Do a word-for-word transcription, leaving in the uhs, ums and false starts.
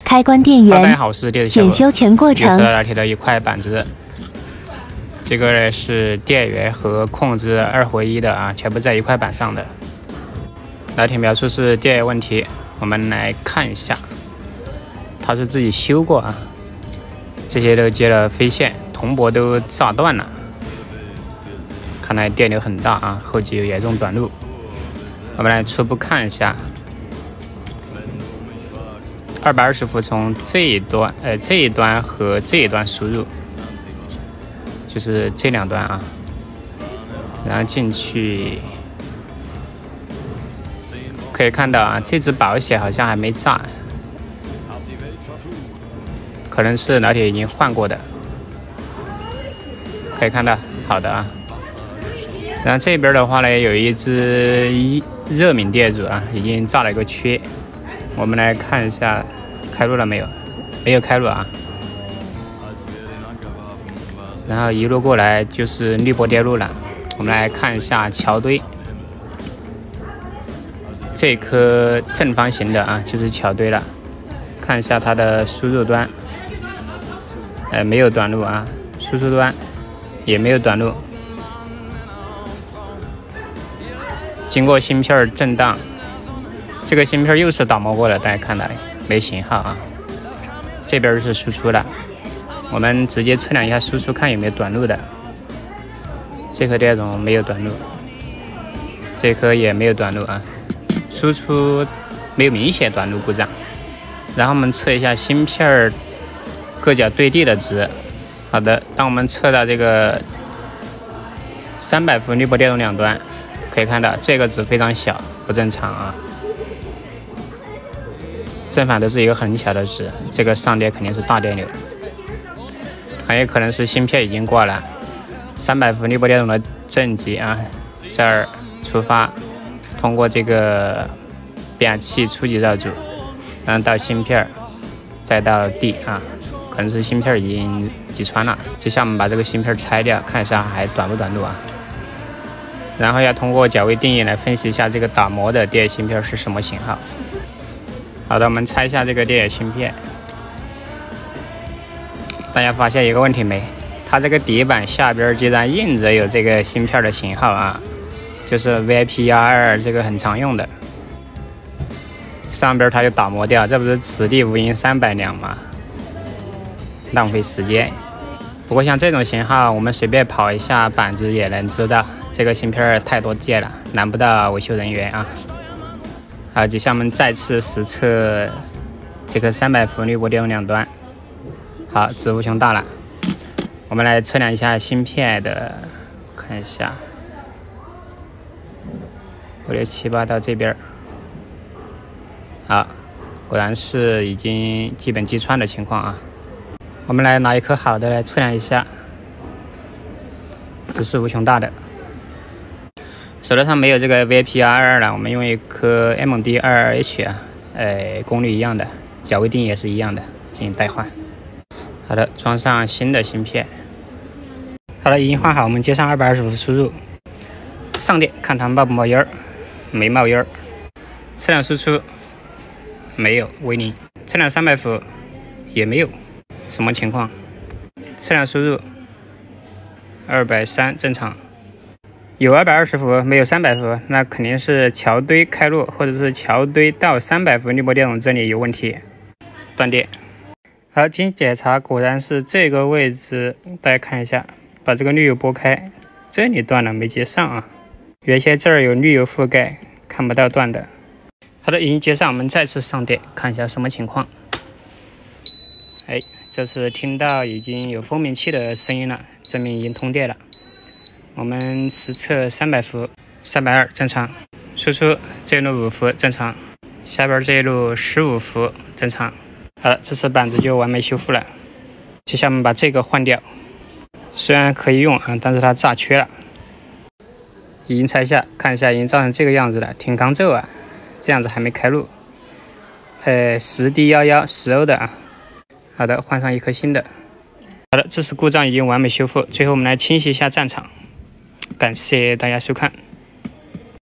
开关电源， 大家好，我是电检修全过程。 有色拉铁的一块板子，这个呢是电源和控制二合一的啊，全部在一块板上的。拉铁描述是电源问题，我们来看一下，它是自己修过啊，这些都接了飞线，铜箔都炸断了，看来电流很大啊，后期有严重短路。我们来初步看一下。 二百二十伏从这一端，呃，这一端和这一端输入，就是这两端啊，然后进去，可以看到啊，这只保险好像还没炸，可能是老铁已经换过的，可以看到，好的啊。然后这边的话呢，有一只一热敏电阻啊，已经炸了一个缺。 我们来看一下，开路了没有？没有开路啊。然后一路过来就是滤波电路了。我们来看一下桥堆，这颗正方形的啊，就是桥堆了。看一下它的输入端，呃，没有短路啊，输出端也没有短路。经过芯片震荡。 这个芯片又是打磨过的，大家看到没型号啊？这边是输出了，我们直接测量一下输出，看有没有短路的。这颗电容没有短路，这颗也没有短路啊，输出没有明显短路故障。然后我们测一下芯片各角对地的值。好的，当我们测到这个三百伏滤波电容两端，可以看到这个值非常小，不正常啊。 正反都是一个很小的值，这个上电肯定是大电流，很有可能是芯片已经挂了。三百伏滤波电容的正极啊，这儿出发，通过这个变压器初级绕组，然后到芯片，再到 D 啊，可能是芯片已经击穿了。接下来我们把这个芯片拆掉，看一下还短不短路啊。然后要通过角位定义来分析一下这个打磨的电芯片是什么型号。 好的，我们拆一下这个电源芯片。大家发现一个问题没？它这个底板下边居然印着有这个芯片的型号啊，就是 V I P 一二二这个很常用的。上边它就打磨掉，这不是此地无银三百两吗？浪费时间。不过像这种型号，我们随便跑一下板子也能知道，这个芯片太多见了，难不到维修人员啊。 好，接下来我们再次实测这颗三百伏滤波电容两端。好，值无穷大了。我们来测量一下芯片的，看一下五六七八到这边。好，果然是已经基本击穿的情况啊。我们来拿一颗好的来测量一下，值是无穷大的。 手头上没有这个 V I P 二二了，我们用一颗 M D 二二 H 啊，呃，功率一样的，角位定也是一样的，进行代换。好的，装上新的芯片。好了，已经换好，我们接上二百二十伏输入，上电看它冒不冒烟儿，没冒烟儿。测量输出没有为零，测量三百伏也没有，什么情况？测量输入二百三正常。 有二百二十伏，没有三百伏，那肯定是桥堆开路，或者是桥堆到三百伏滤波电容这里有问题，断电。好，经检查果然是这个位置，大家看一下，把这个滤油拨开，这里断了没接上啊，原先这儿有滤油覆盖，看不到断的。好的，已经接上，我们再次上电，看一下什么情况。哎，这次听到已经有蜂鸣器的声音了，证明已经通电了。 我们实测三百伏，三百二正常，输出这一路五伏正常，下边这一路十五伏正常。好了，这次板子就完美修复了。接下来我们把这个换掉，虽然可以用啊，但是它炸缺了。已经拆下，看一下已经造成这个样子了，挺刚皱啊，这样子还没开路。呃，十 D 一一十欧的啊。好的，换上一颗新的。好的，这次故障已经完美修复。最后我们来清洗一下战场。 感谢大家收看。